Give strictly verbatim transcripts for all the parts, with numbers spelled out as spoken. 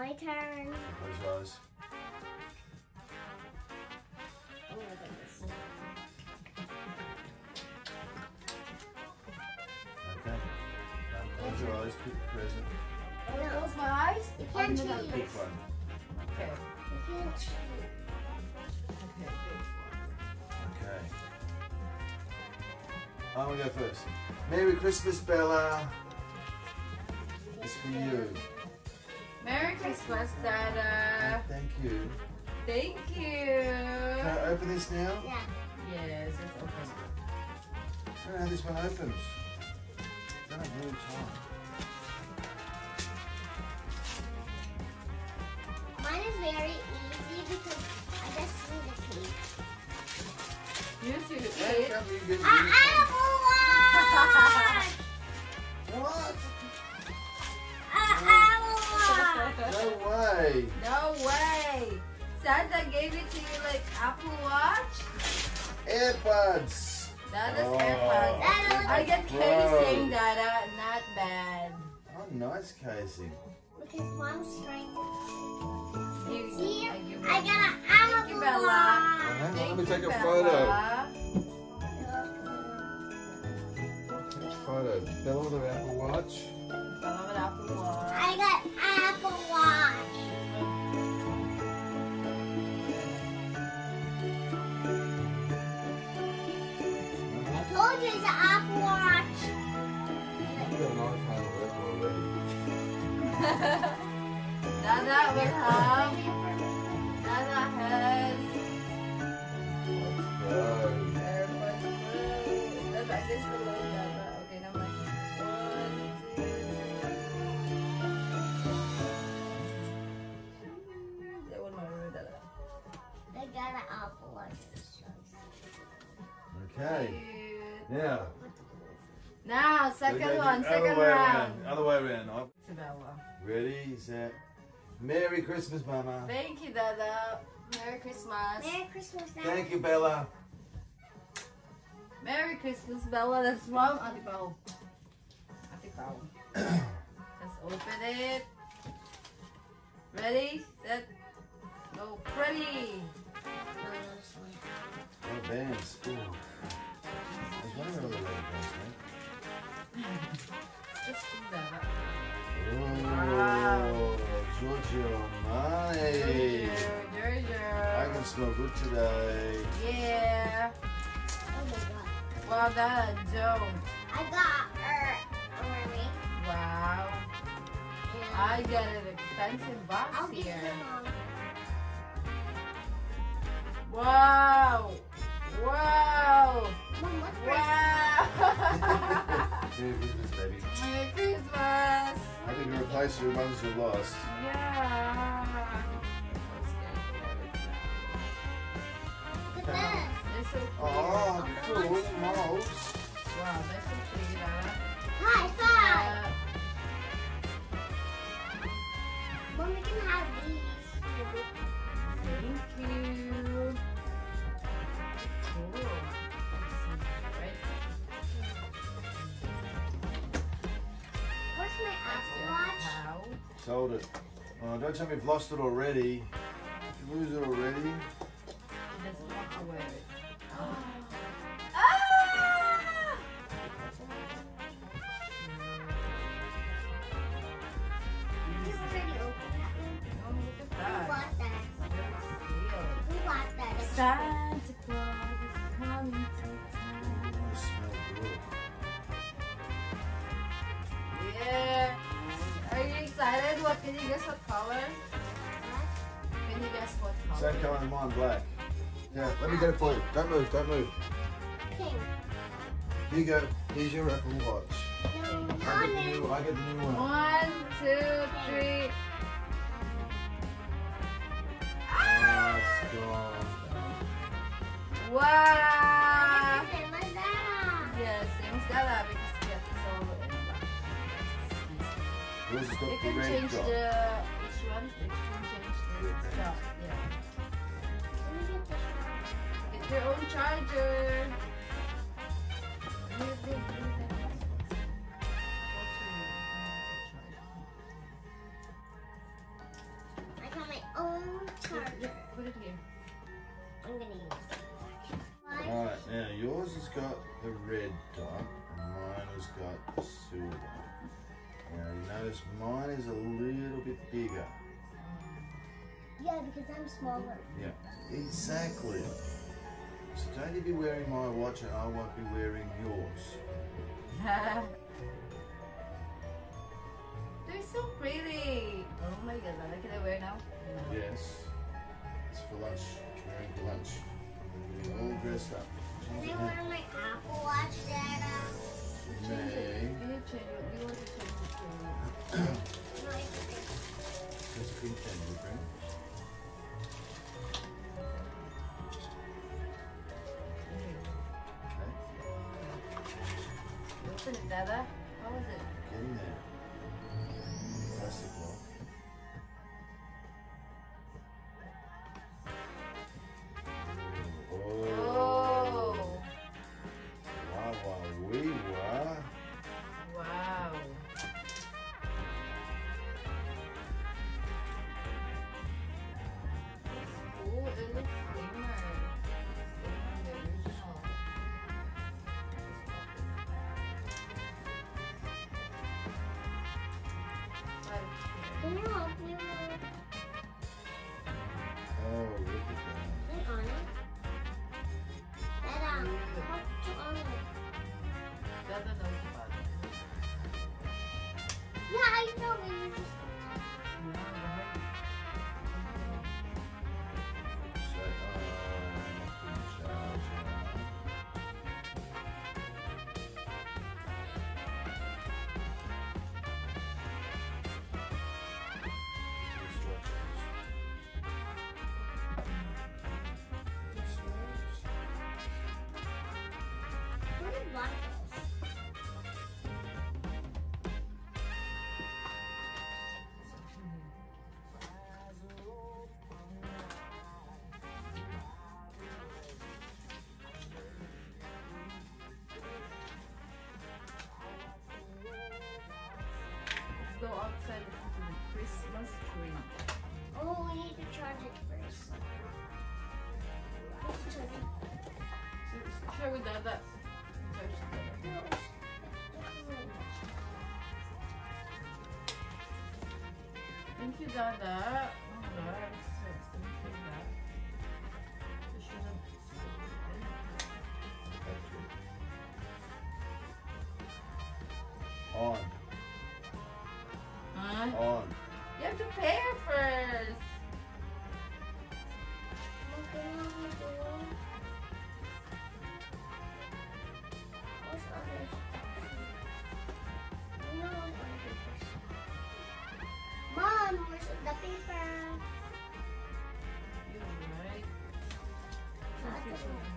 My turn. Close your eyes. Oh my goodness. Okay. Now close your eyes. Pick the present. No. Close my eyes. You can't I'm gonna cheat. Pick one. Okay. You can't cheat. Okay. Okay. I'm gonna go first. Merry Christmas, Bella. It's for you. Merry Christmas, Dada. Thank you. Thank you. Can I open this now? Yeah. Yes, it's open. I don't know how this one opens. I don't have really time. Mine is very easy because I just need a cake. You two How eat. come you get An apple watch! What? An apple watch! No way. No way. Santa gave it to you like Apple Watch. AirPods. Dada's Oh. AirPods. Dada, I get Wow. casing, Dada. Not bad. Oh, nice casing. Because mom's trying to... You, See? I give I it. got an Thank apple you, Bella. Oh, watch! hang on, let Thank me you, take a Bella. photo. Take a photo. Bella with her Apple Watch. Bella with Apple Watch. I got apple watch! I told you it's an apple watch! I've got an iPhone or whatever already. Dada will have. Dada has. Let's go. AirPods Pro. Dada, I guess below Dada. Okay, now my one, two, three. That one more, Dada. I got an apple watch. Okay. Cute. Now. Now, we second go the one, other second way round. around. Other way around. Up. To Bella. Ready, set. Merry Christmas, Mama. Thank you, Dada. Merry Christmas. Merry Christmas, Dad. Thank you, Bella. Merry Christmas, Bella. That's from Ate Pao. Ate Pao. Let's open it. Ready, set, go. Ready. Oh, bands. Ooh. I was wondering where the red bands went. Let's do that. Oh, Wow. Giorgio Armani. Giorgio. I can smell good today. Yeah. Oh my god. Well done, Joe. I got her. Already. Wow. I got an expensive box I'll give here. them all. Wow. Wow. Mom, what's Wow. Merry Christmas, baby. Merry Christmas. I think you replace your ones you lost. Yeah. Look at this. They're so cute. Oh, cool. Mouse. Wow, they're so cute, huh? High five. Yeah. Mom, we can have these. Thank you. Cool. Right? Where's my Apple Watch? How? Sold it. Oh, don't tell me you've lost it already. Did you lose it already? He doesn't want to wear it. Ah! You already opened that one. Oh, look at Who that. bought that? Who bought that? Santa Claus is coming to town. Oh, it smells good. Yeah. Are you excited? What can you guess what color? What? Can you guess what color? Same colour as mine, black. Yeah, let me get it for you. Don't move, don't move. Pink. Here you go. Here's your Apple Watch. No, I get the no, new, I get the new one. One, two, three. Oh, it's gone. Wow. Same as that. Yes, same Stella because we have to solve it in the back. Yours has got You the can red change dot. the which one? You can change the stuff. Yeah. Let me get this one. Get your own charger. You did do that. I'm gonna use it. Alright, now yours has got the red dot and mine has got the silver. Now you notice mine is a little bit bigger. Yeah, because I'm smaller. Yeah, exactly. So don't you be wearing my watch and I won't be wearing yours. They're so pretty. Oh my god, can I wear now? Yes. It's for lunch. Wearing for lunch. We're all dressed up. Can I wear my Apple Watch, Dada? Change it. May. You need to change it. You want to change it to No, it's okay. Just pretend, okay? Open it, Dada. How is it? Get in there. Plastic lock. Oh. Oh! Wow, wow, wee, wow. Wow! Oh, it looks thinner. It's thinner than the original. Can you help me with Oh, look at that. it on it? Dada, how to on it? Dada knows about it. Yeah, I know, but you just... So, uh, charge now. Where did one go? Let's go outside to the Christmas tree. Oh, we need to charge it first. Let's charge it. So, share with Dada. Charge it, Dada. No, it's- it's different. Thank you, Dada. Oh, God, I'm so excited for that. You should have. On. Huh? On. You have to pair first. Okay, what we do? What's others? No, what's other papers? Mom, where's the paper? You're right. Ah, this one.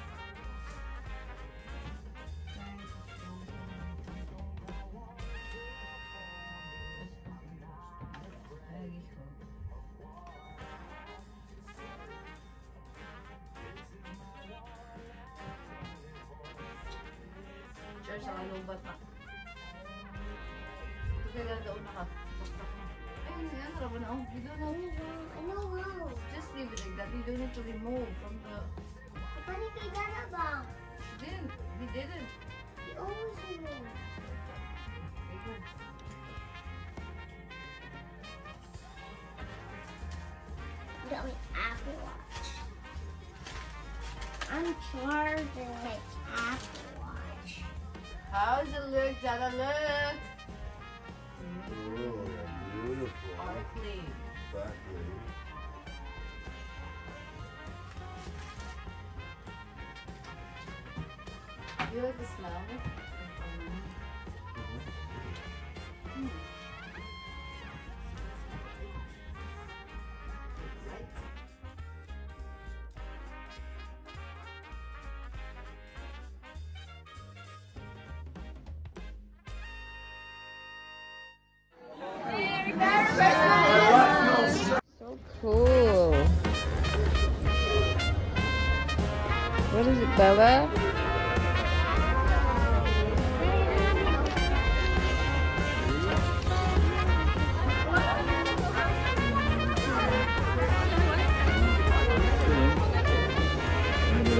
Charge sa kalubat na. Ito kaya daw nakasaksak na. Ayun, yan. Rabo na. Oh, you don't know. I know how. Just leave it like that. You don't need to remove from the... Paano kay Dada ba? She didn't. We didn't. He always remove. Okay, good. Got my Apple Watch. I'm charging my Apple Watch. How's it look? Dada, look. Oh, beautiful. Sparkly. Sparkly. You like the smell? Mm. So cool. What is it, Bella?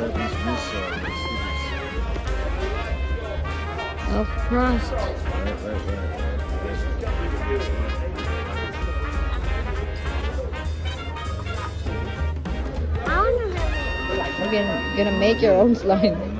happens on this side. Let's see this. Elf crust. Right, right, right, right. I want to have We're gonna, gonna make your own slime.